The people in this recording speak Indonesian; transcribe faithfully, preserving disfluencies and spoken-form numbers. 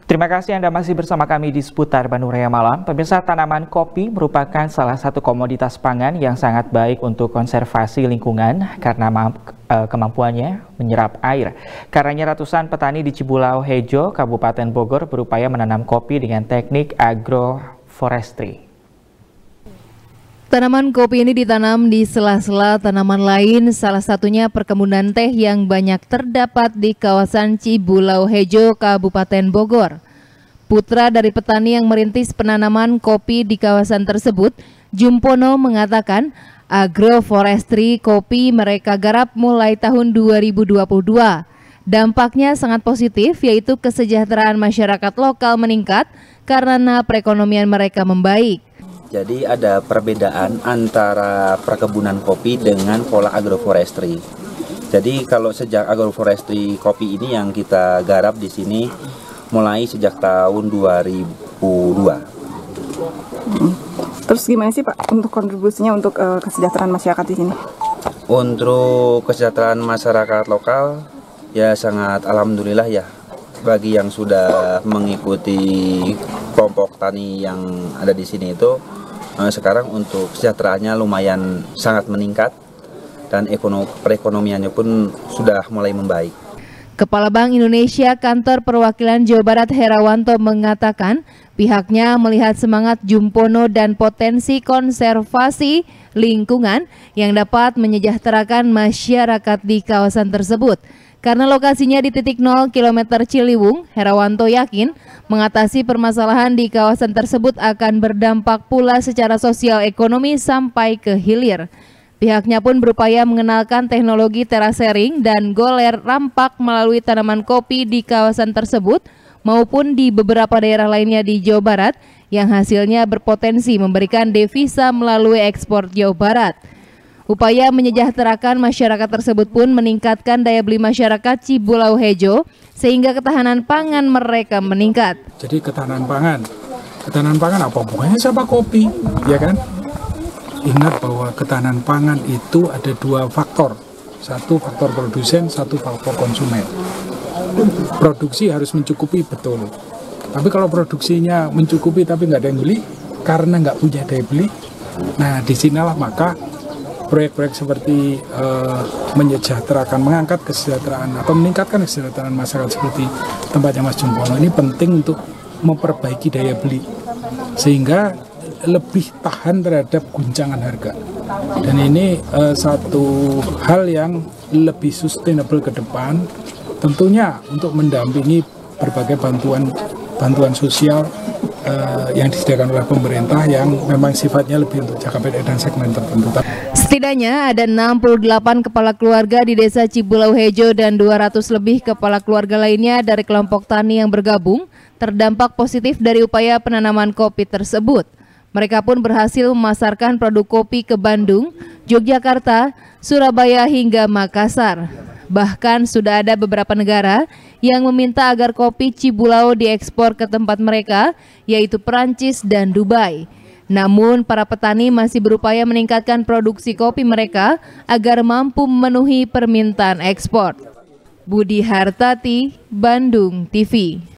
Terima kasih Anda masih bersama kami di seputar Bandung Raya Malam. Pemirsa, tanaman kopi merupakan salah satu komoditas pangan yang sangat baik untuk konservasi lingkungan karena kemampuannya menyerap air. Karenanya ratusan petani di Cibulau Hejo, Kabupaten Bogor berupaya menanam kopi dengan teknik agroforestry. Tanaman kopi ini ditanam di sela-sela tanaman lain, salah satunya perkebunan teh yang banyak terdapat di kawasan Cibulau Hejo, Kabupaten Bogor. Putra dari petani yang merintis penanaman kopi di kawasan tersebut, Jumpono mengatakan agroforestry kopi mereka garap mulai tahun dua ribu dua puluh dua. Dampaknya sangat positif, yaitu kesejahteraan masyarakat lokal meningkat karena perekonomian mereka membaik. Jadi ada perbedaan antara perkebunan kopi dengan pola agroforestry. Jadi kalau sejak agroforestry kopi ini yang kita garap di sini mulai sejak tahun dua ribu dua. Hmm. Terus gimana sih Pak untuk kontribusinya untuk uh, kesejahteraan masyarakat di sini? Untuk kesejahteraan masyarakat lokal ya sangat alhamdulillah ya. Bagi yang sudah mengikuti kelompok tani yang ada di sini itu eh, sekarang untuk kesejahteraannya lumayan sangat meningkat dan ekonomi perekonomiannya pun sudah mulai membaik. Kepala Bank Indonesia Kantor Perwakilan Jawa Barat Herawanto mengatakan pihaknya melihat semangat Jumpono dan potensi konservasi lingkungan yang dapat menyejahterakan masyarakat di kawasan tersebut. Karena lokasinya di titik nol kilometer Ciliwung, Herawanto yakin mengatasi permasalahan di kawasan tersebut akan berdampak pula secara sosial ekonomi sampai ke hilir. Pihaknya pun berupaya mengenalkan teknologi terasering dan goler rampak melalui tanaman kopi di kawasan tersebut maupun di beberapa daerah lainnya di Jawa Barat yang hasilnya berpotensi memberikan devisa melalui ekspor Jawa Barat. Upaya menyejahterakan masyarakat tersebut pun meningkatkan daya beli masyarakat Cibulau Hejo sehingga ketahanan pangan mereka meningkat. Jadi ketahanan pangan, ketahanan pangan apa bukannya sama kopi, ya kan? Ingat bahwa ketahanan pangan itu ada dua faktor, satu faktor produsen, satu faktor konsumen. Produksi harus mencukupi betul, tapi kalau produksinya mencukupi tapi nggak ada yang beli karena nggak punya daya beli, nah disinilah maka proyek-proyek seperti uh, menyejahterakan, mengangkat kesejahteraan atau meningkatkan kesejahteraan masyarakat seperti tempatnya Mas Jumpono ini penting untuk memperbaiki daya beli sehingga lebih tahan terhadap guncangan harga. Dan ini uh, satu hal yang lebih sustainable ke depan, tentunya untuk mendampingi berbagai bantuan bantuan sosial uh, yang disediakan oleh pemerintah yang memang sifatnya lebih untuk jangka pendek dan segmen tertentu. Setidaknya ada enam puluh delapan kepala keluarga di Desa Cibulau Hejo dan dua ratus lebih kepala keluarga lainnya dari kelompok tani yang bergabung terdampak positif dari upaya penanaman kopi tersebut. Mereka pun berhasil memasarkan produk kopi ke Bandung, Yogyakarta, Surabaya hingga Makassar. Bahkan sudah ada beberapa negara yang meminta agar kopi Cibulau diekspor ke tempat mereka, yaitu Perancis dan Dubai. Namun para petani masih berupaya meningkatkan produksi kopi mereka agar mampu memenuhi permintaan ekspor. Budi Hartati, Bandung T V.